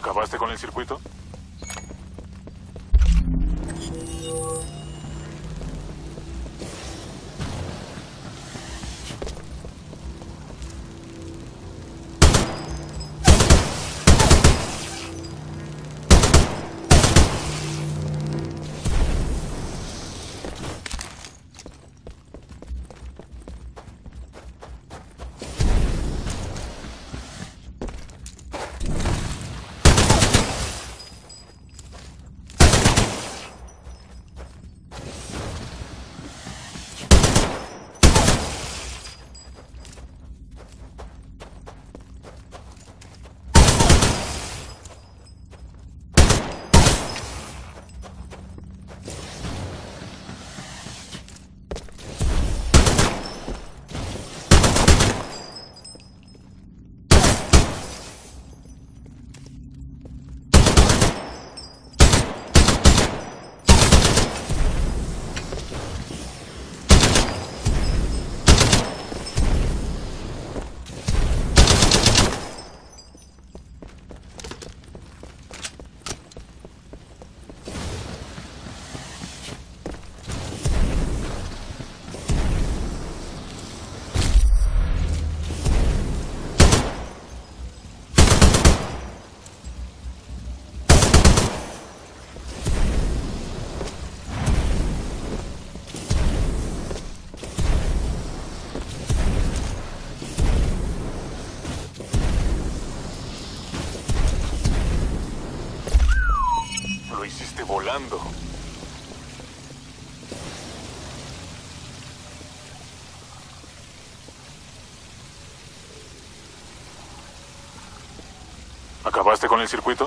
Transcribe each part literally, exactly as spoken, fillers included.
¿Acabaste con el circuito? Lo hiciste volando. ¿Acabaste con el circuito?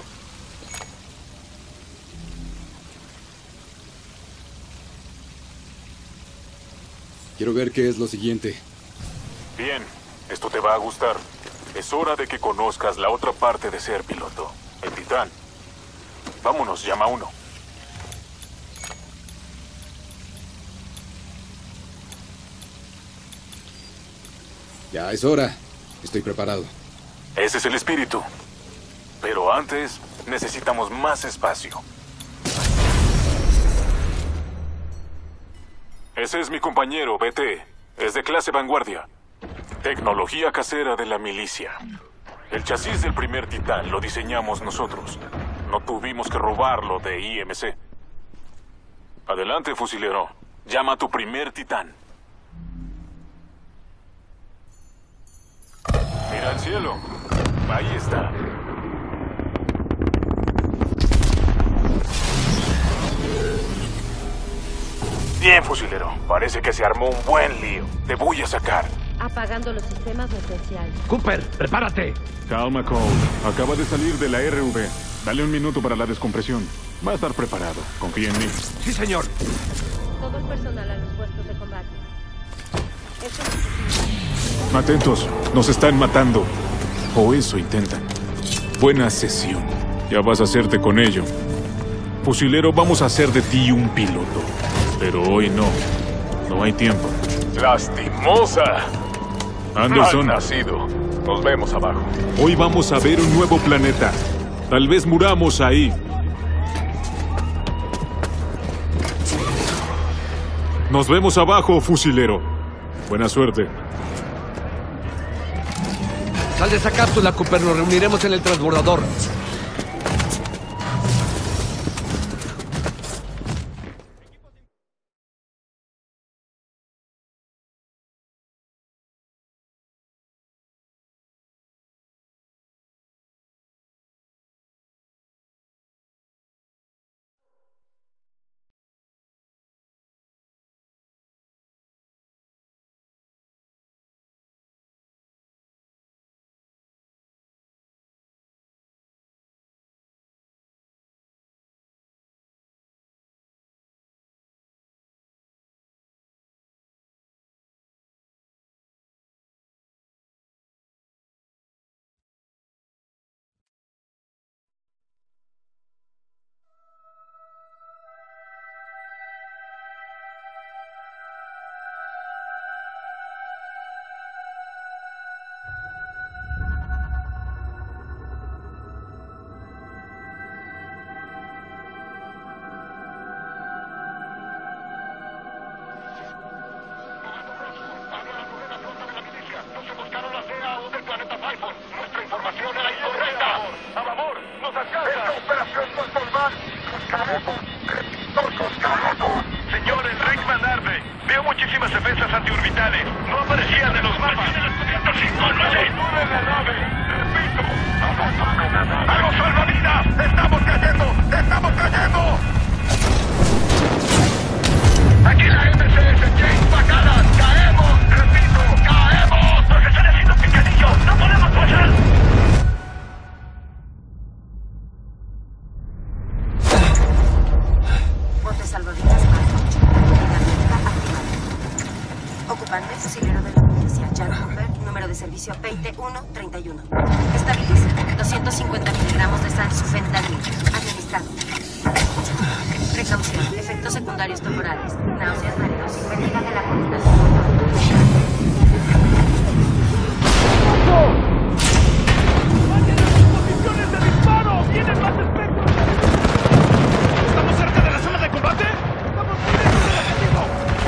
Quiero ver qué es lo siguiente. Bien, esto te va a gustar. Es hora de que conozcas la otra parte de ser piloto, el Titán. Vámonos, llama uno. Ya es hora. Estoy preparado. Ese es el espíritu. Pero antes, necesitamos más espacio. Ese es mi compañero, B T. Es de clase vanguardia. Tecnología casera de la milicia. El chasis del primer Titán lo diseñamos nosotros. No tuvimos que robarlo de I M C. Adelante, fusilero. Llama a tu primer Titán. Mira al cielo. Ahí está. Bien, fusilero. Parece que se armó un buen lío. Te voy a sacar. Apagando los sistemas esenciales. Cooper, prepárate. Calma, Cole. Acaba de salir de la R V. Dale un minuto para la descompresión. Va a estar preparado. Confía en mí. Sí, señor. Todo el personal a los puestos de combate. Esto es... Atentos. Nos están matando. O eso intentan. Buena sesión. Ya vas a hacerte con ello. Fusilero, vamos a hacer de ti un piloto. Pero hoy no. No hay tiempo. ¡Lastimosa! Anderson, Mal nacido. Nos vemos abajo. hoy vamos a ver un nuevo planeta. Tal vez muramos ahí. Nos vemos abajo, fusilero. Buena suerte. Sal de esa cápsula, Cooper. Nos reuniremos en el transbordador. iPhone. Nuestra información era incorrecta. A favor, nos alcanza. Esta operación no es normal. Nos caemos. Nos caemos. Señores, Rickman Arde. Veo muchísimas defensas antiorbitales. No aparecían en los mapas. ¡Abandonen la nave! ¡Repito! ¡Abandonen la nave! ¡Algo salvavidas! ¡Estamos cayendo! ¡Estamos cayendo! ¡Aquí la M C S James Bacala! ¡Caemos! ¡Repito! ¡Caemos! ¡Nos están haciendo picadillo! ¡No podemos pasar! Bote salvavidas Marco ocho. Unidad médica activada. Ocupante fusilero de la milicia. Jan Cooper, número de servicio veinte uno treinta y uno. Estabiliza. doscientos cincuenta miligramos de salsufentanil. Administrado. Precaución. Efectos secundarios temporales. Náuseas, mareos y pérdida de la coordinación. ¡Posiciones de disparo! ¡Vienen más espectros! ¿Estamos cerca de la zona de combate? ¡Estamos muy lejos del objetivo!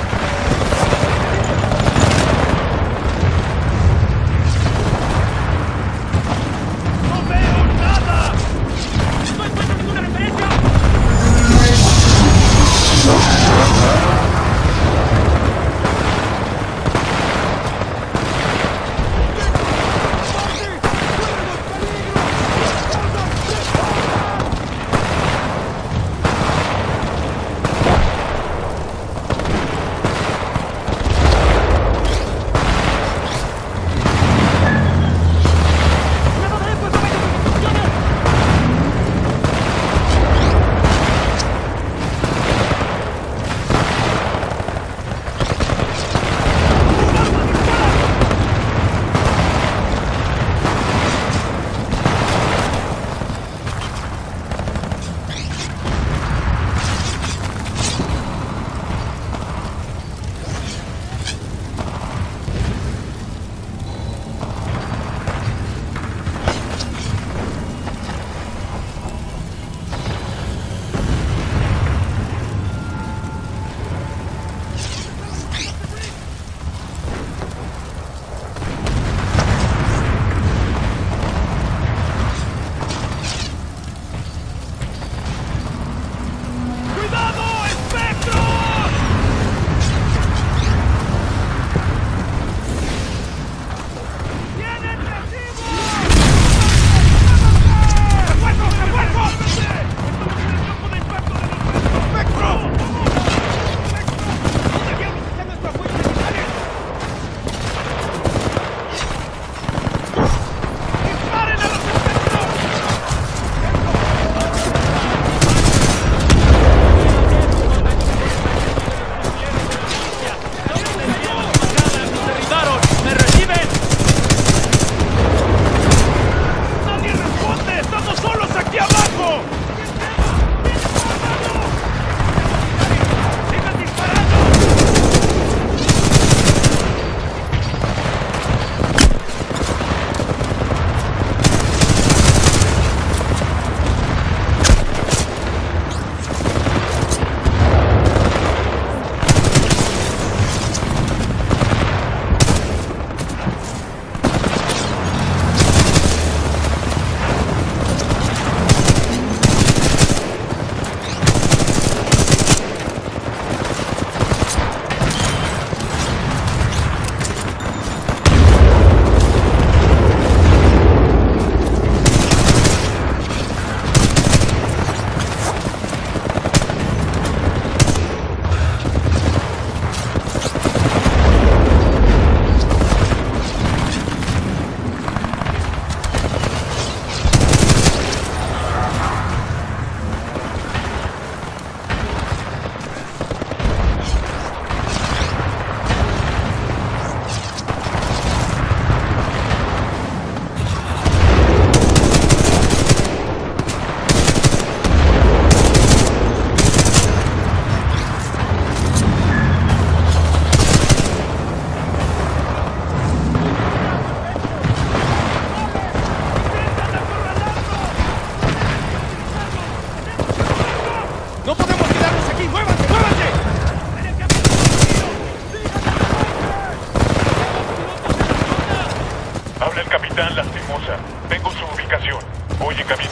¡No veo nada! ¡No encuentro ninguna referencia! el capitán Lastimosa. Tengo su ubicación. Voy en camino.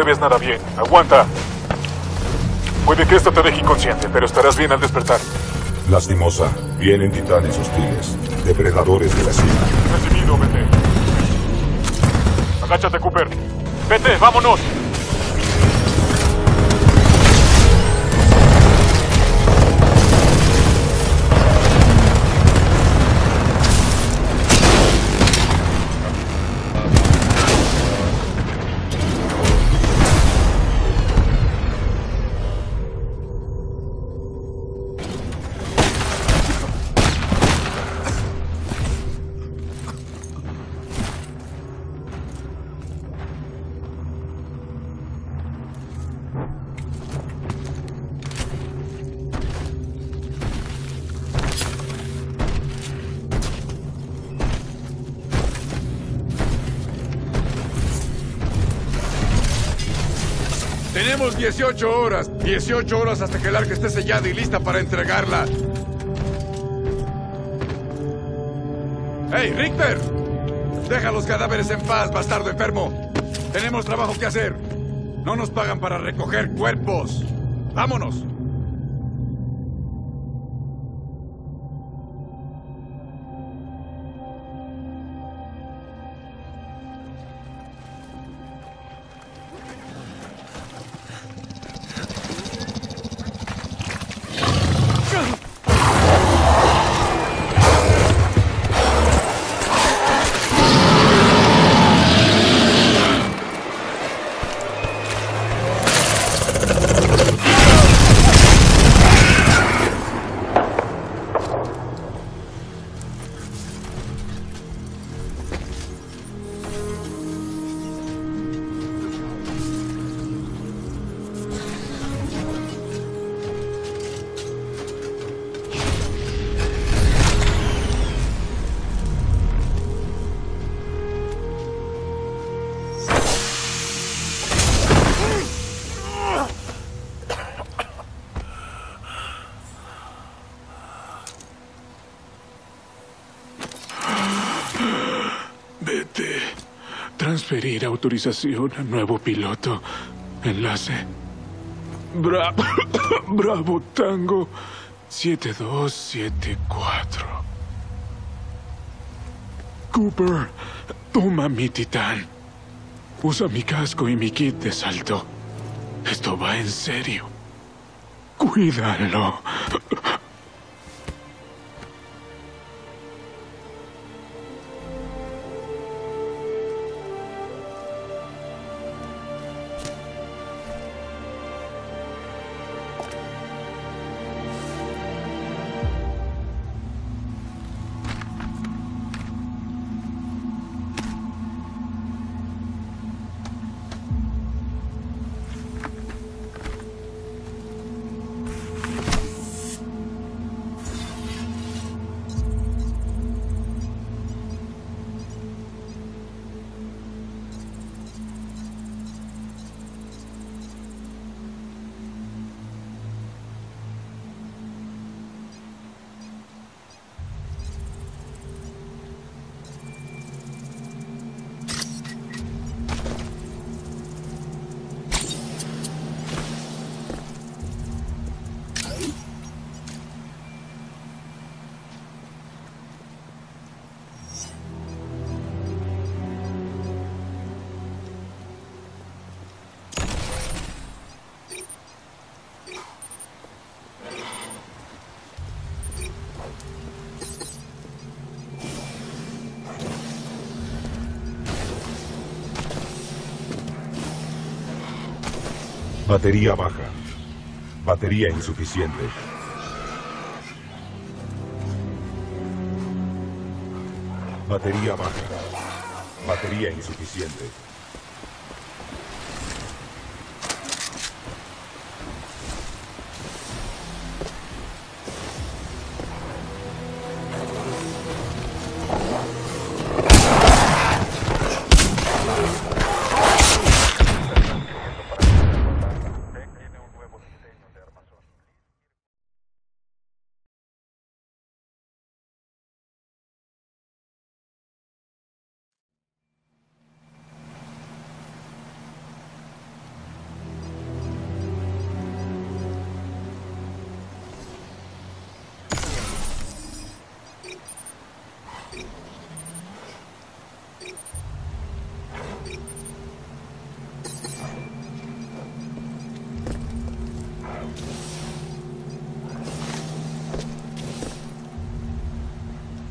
ves nada bien. Aguanta. Puede que esto te deje inconsciente, pero estarás bien al despertar. Lastimosa. Vienen titanes hostiles. Depredadores de la cima. Recibido, vete. Agáchate, Cooper. Vete, vámonos. Tenemos dieciocho horas. dieciocho horas hasta que el arca esté sellada y lista para entregarla. ¡Hey, Richter! Deja los cadáveres en paz, bastardo enfermo. Tenemos trabajo que hacer. No nos pagan para recoger cuerpos. ¡Vámonos! Vete. Transferir autorización a nuevo piloto. Enlace. Bravo. Bravo Tango. siete dos siete cuatro. Cooper, toma mi titán. Usa mi casco y mi kit de salto. Esto va en serio. Cuídalo. Batería baja. Batería insuficiente. Batería baja. Batería insuficiente.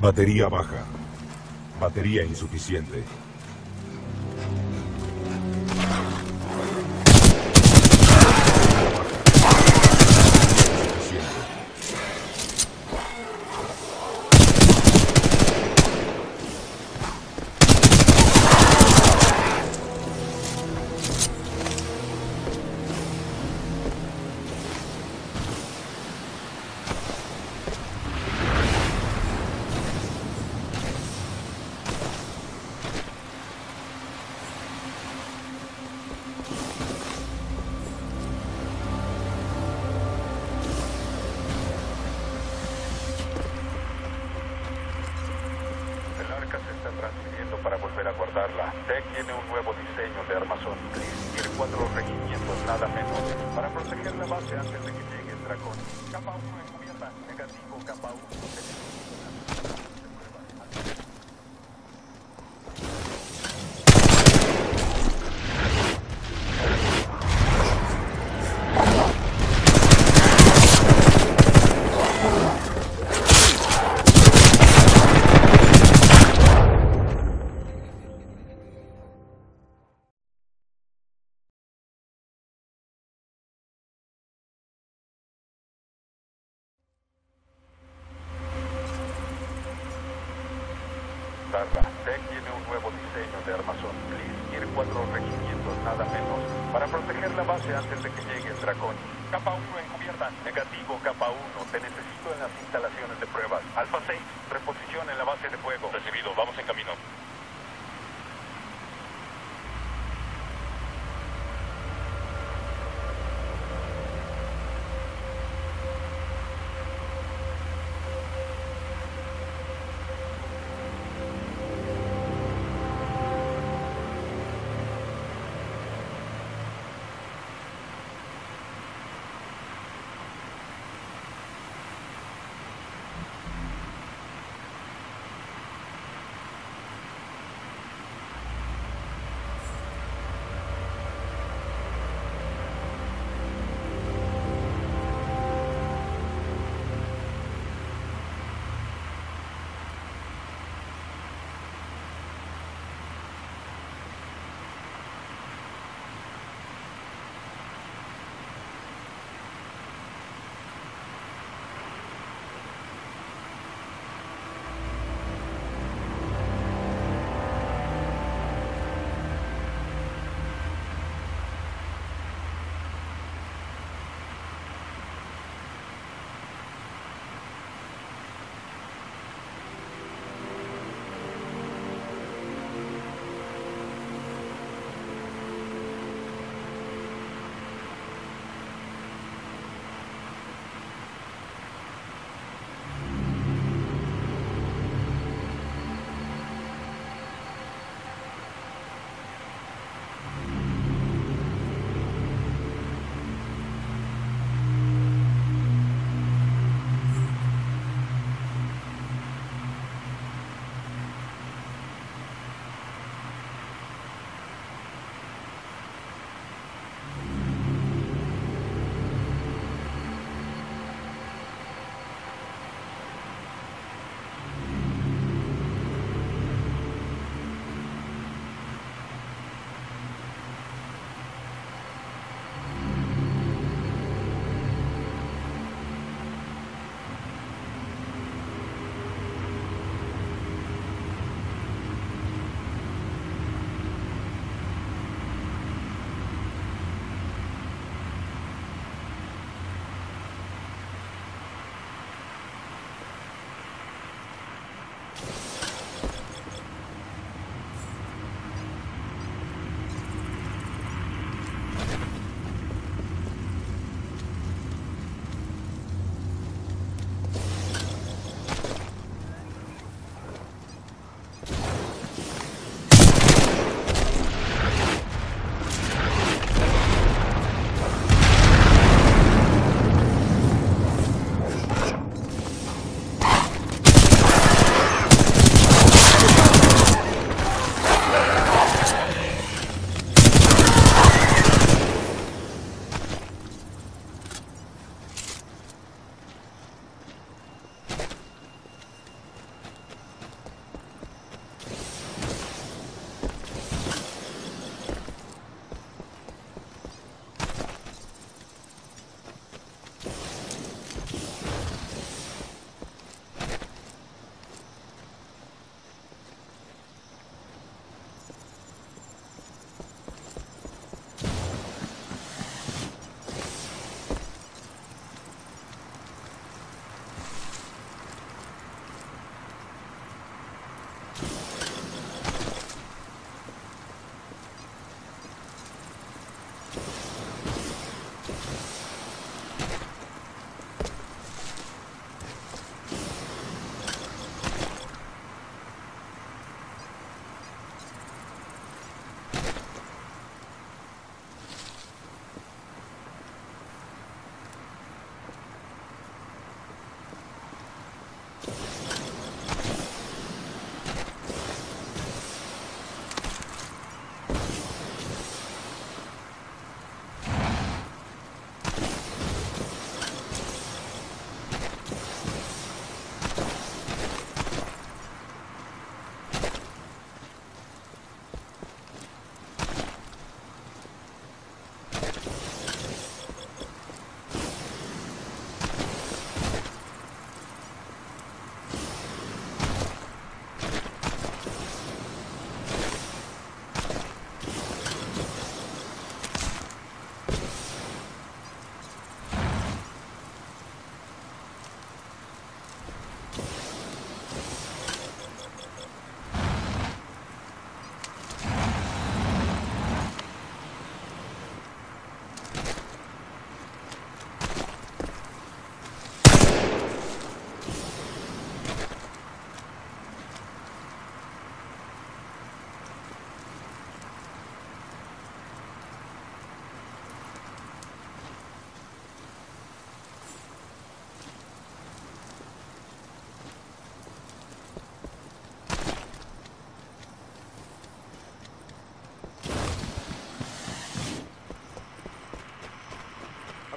Batería baja. Batería insuficiente. Para volver a guardarla. Tech tiene un nuevo diseño de armazón. Chris quiere cuatro regimientos, nada menos, para proteger la base antes de que llegue el dragón. Capa uno encubierta. Negativo, capa uno. Tech tiene un nuevo diseño de armazón. Chris quiere cuatro regimientos, nada menos, para proteger la base antes de que llegue el dragón. Capa uno encubierta. Negativo, capa uno. Te necesito en las instalaciones de pruebas. Alfa seis, reposición en la base de fuego. Recibido, vamos en camino.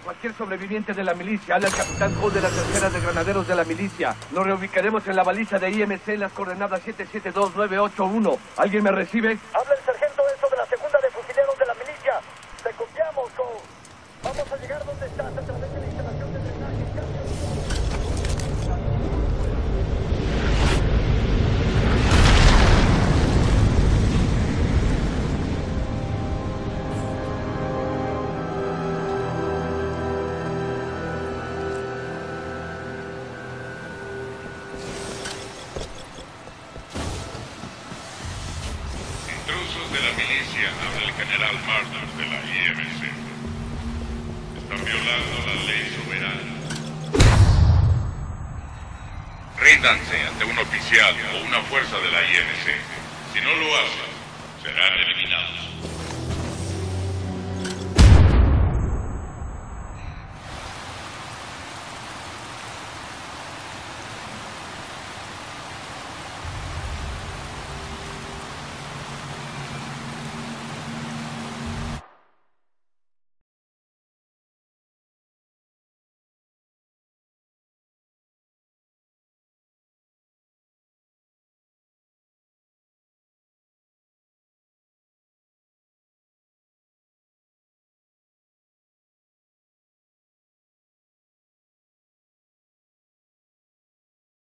Cualquier sobreviviente de la milicia, habla el capitán Cole de la tercera de granaderos de la milicia. Nos reubicaremos en la baliza de I M C en las coordenadas siete siete dos nueve ocho uno. ¿Alguien me recibe? Habla el sargento Enzo de la segunda de fusileros de la milicia. Te copiamos, Cole. Vamos a llegar donde estás a través de la instalación de drenaje. Intrusos de la milicia, habla el general Marder de la I M C. Están violando la ley soberana. Ríndanse ante un oficial o una fuerza de la I M C. Si no lo hacen, serán eliminados.